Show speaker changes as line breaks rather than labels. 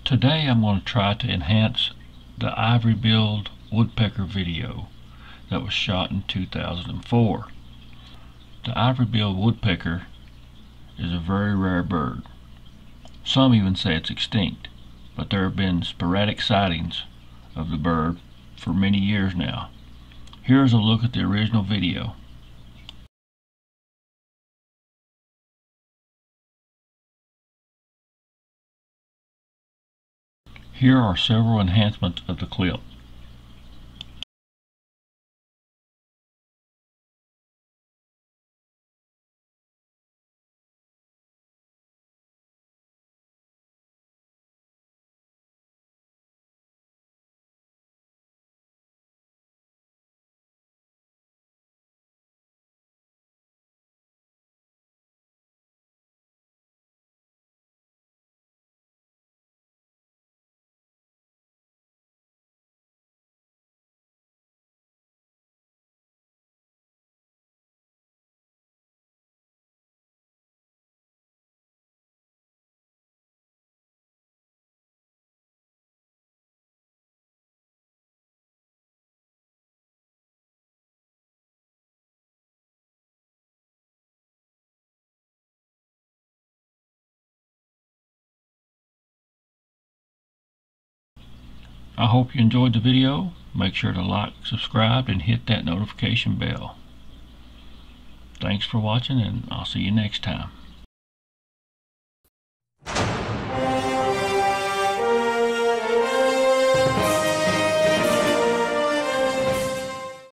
Today I'm going to try to enhance the Ivory-Billed Woodpecker video that was shot in 2004. The Ivory-Billed Woodpecker is a very rare bird. Some even say it's extinct, but there have been sporadic sightings of the bird for many years now. Here's a look at the original video. Here are several enhancements of the clip. I hope you enjoyed the video. Make sure to like, subscribe, and hit that notification bell. Thanks for watching, and I'll see you next time.